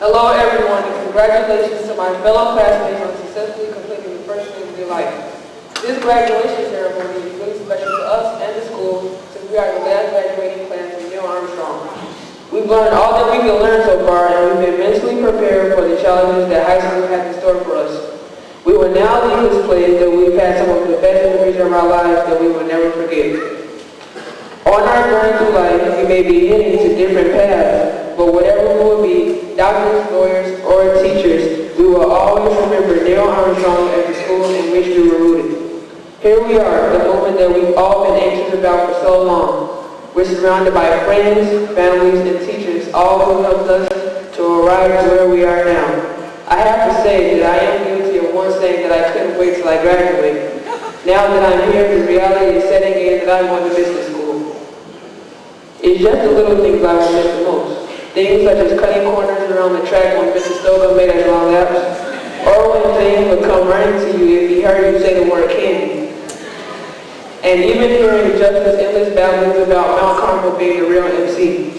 Hello everyone, and congratulations to my fellow classmates on successfully completing the first year of their life. This graduation ceremony is really special to us and the school since we are the last graduating class of Neil Armstrong. We've learned all that we can learn so far, and we've been mentally prepared for the challenges that high school has in store for us. We will now leave this place that we've had some of the best memories of our lives that we will never forget. On our journey through life, we may be heading to different paths, but whatever we will be, doctors, lawyers, or teachers, we will always remember Neil Armstrong as the school in which we were rooted. Here we are, the moment that we've all been anxious about for so long. We're surrounded by friends, families, and teachers, all who helped us to arrive to where we are now. I have to say that I am guilty of once saying that I couldn't wait till I graduate. Now that I'm here, the reality is setting in that I want to miss the school. It's just the little things I will miss the most. Things such as cutting corners around the track when Mr. Stoga made us long laps, or when things would come running to you if he heard you say the word candy. And even hearing Justice endless babblings about Mount Carmel being the real MC.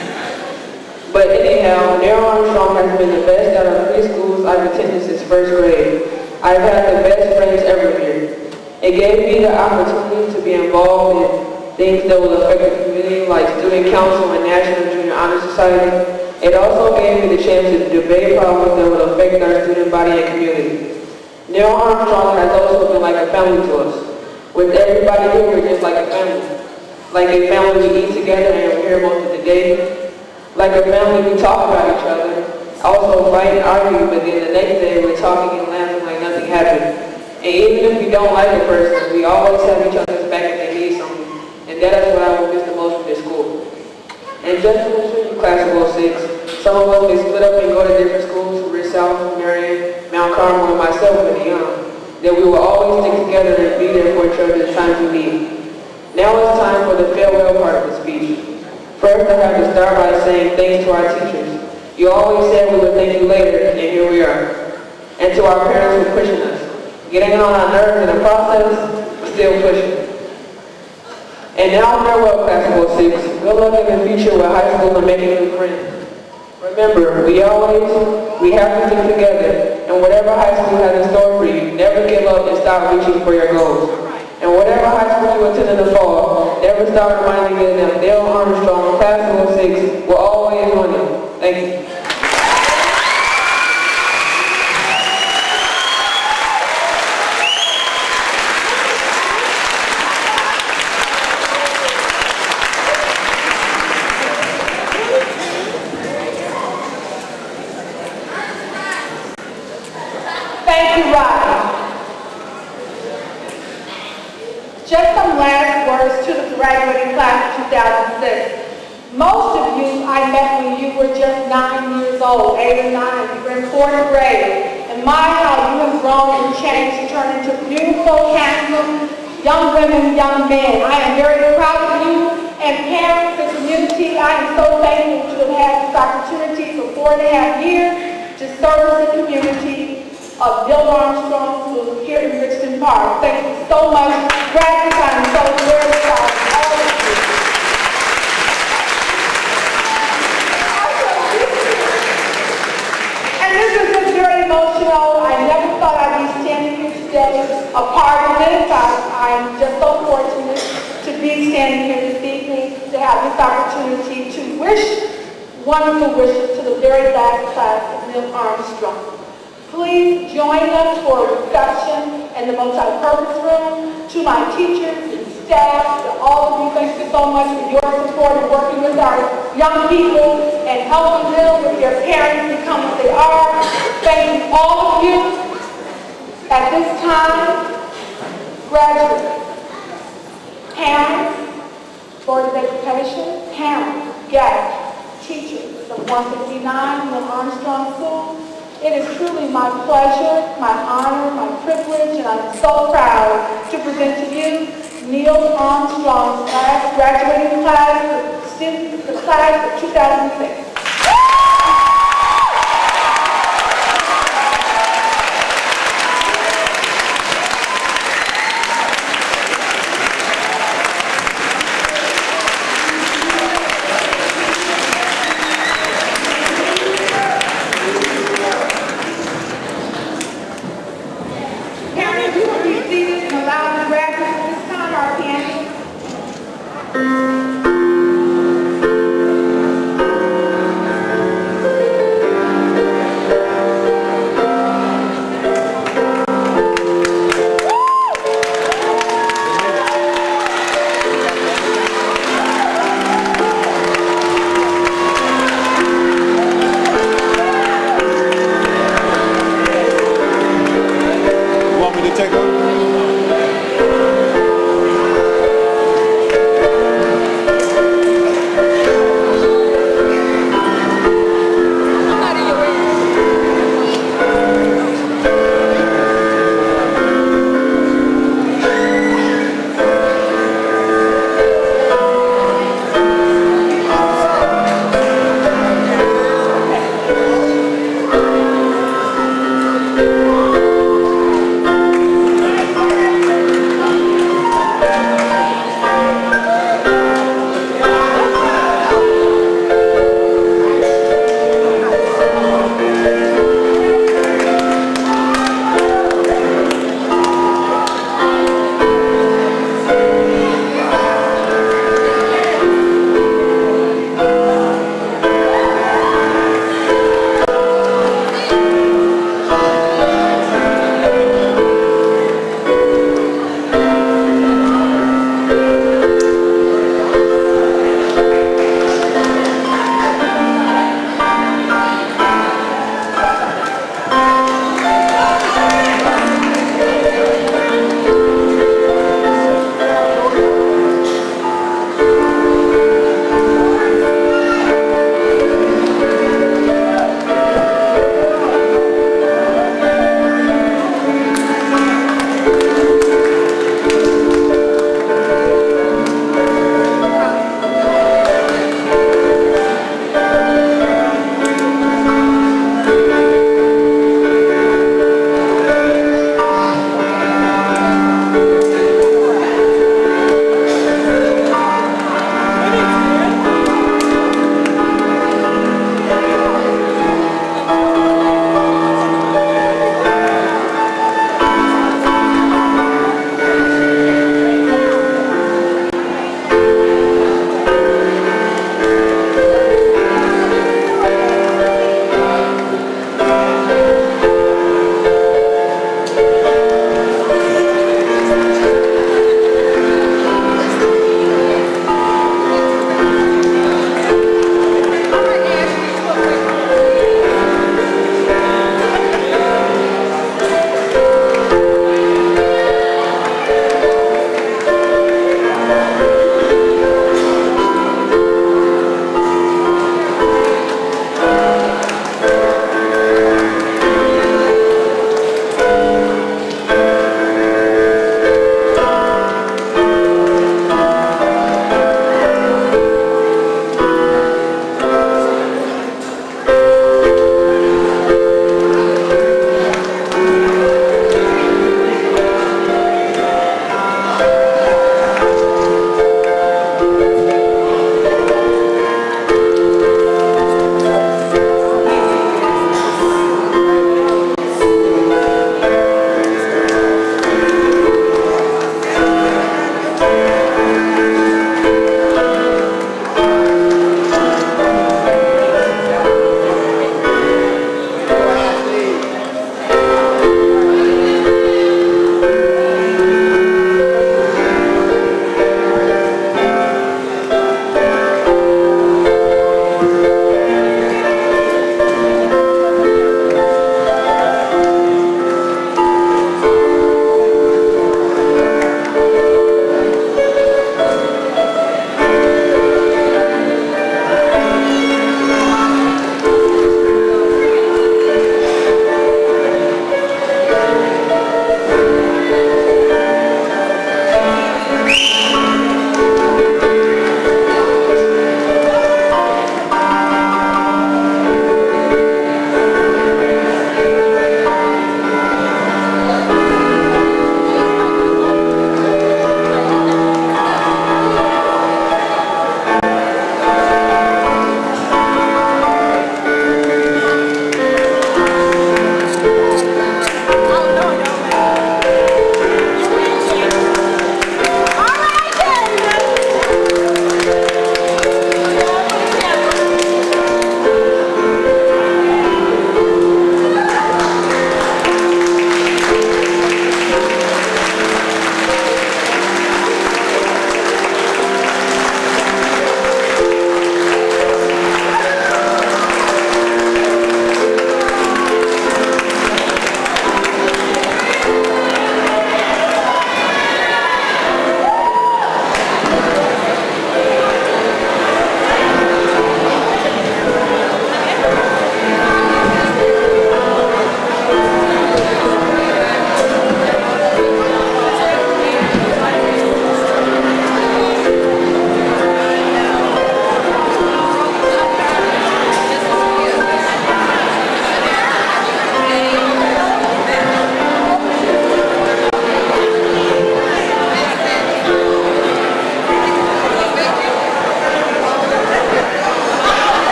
But anyhow, Neil Armstrong has been the best out of 3 schools I've attended since 1st grade. I've had the best friends ever here. It gave me the opportunity to be involved in things that will affect the community, like Student Council and National Junior Honor Society. It also gave me the chance to debate problems that would affect our student body and community. Neil Armstrong has also been like a family to us. With everybody here, we're just like a family. Like a family, we eat together and we're here most of the day. Like a family, we talk about each other, also fight and argue, but then the next day we're talking and laughing like nothing happened. And even if we don't like a person, we always have each other's back if they need something. And that is what I will miss the most from this school. And just to assure you, class of 06, some of us may split up and go to different schools, Rich South, Marion, Mount Carmel, and myself when young. That we will always stick together and be there for each other in times we need. Now it's time for the farewell part of the speech. First, I have to start by saying thanks to our teachers. You always said we would thank you later, and here we are. And to our parents for pushing us. Getting on our nerves in the process, but still pushing. And now farewell, class of 06. Good luck in the future with high school and making new friends. Remember, we have to stick together, and whatever high school has in store for you, never give up and stop reaching for your goals. And whatever high school you attend in the fall, never stop reminding me that Neil Armstrong, class of 06, will always want you. Thank you. Thank you, Rodney. Just some last words to the graduating class of 2006. Most of you I met when you were just 9 years old, 8 or 9. You were in 4th grade. And my, how you have grown and changed to turn into beautiful, handsome, young women, young men. I am very proud of you. And parents and community, I am so thankful to have had this opportunity for 4.5 years to service the community of Neil Armstrong School here in Richmond Park. Thank you so much. Graduates, I'm so very proud of all of you. And this is just very emotional. I never thought I'd be standing here today, a part of this. I'm just so fortunate to be standing here this evening, to have this opportunity to wish wonderful wishes to the very last class of Neil Armstrong. Please join us for a reception in the multi-purpose room. To my teachers and staff, to all of you, thank you so much for your support and working with our young people and helping them with their parents become what they are. Thank you, all of you. At this time, graduates, parents, Board of Education, parents, guests, teachers of 159 Neil Armstrong School. It is truly my pleasure, my honor, my privilege, and I'm so proud to present to you Neil Armstrong's last graduating class, the class of 2006.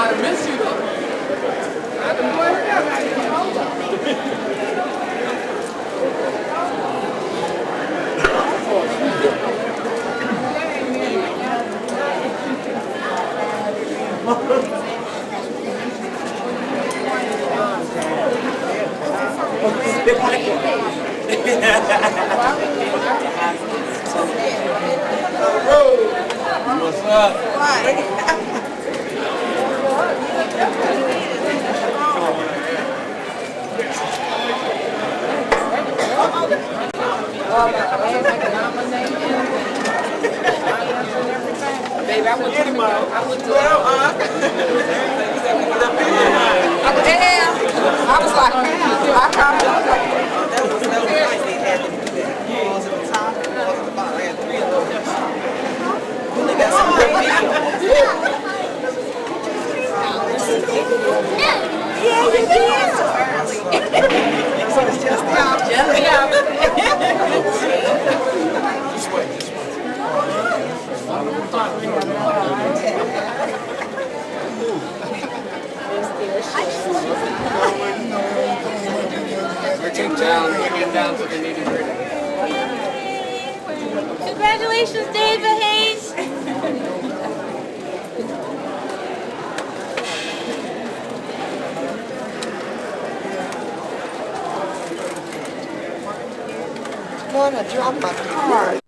I miss you though. I done worked out. What's up? Baby, I went to the I was like, I kind of that was nice. They had to do that. Balls at the top, balls at the bottom. I had 3 of those. They got some great So it's just we're taking down, bring it down to the nitty-gritty. Congratulations, David Hayes. I'm gonna drop my card.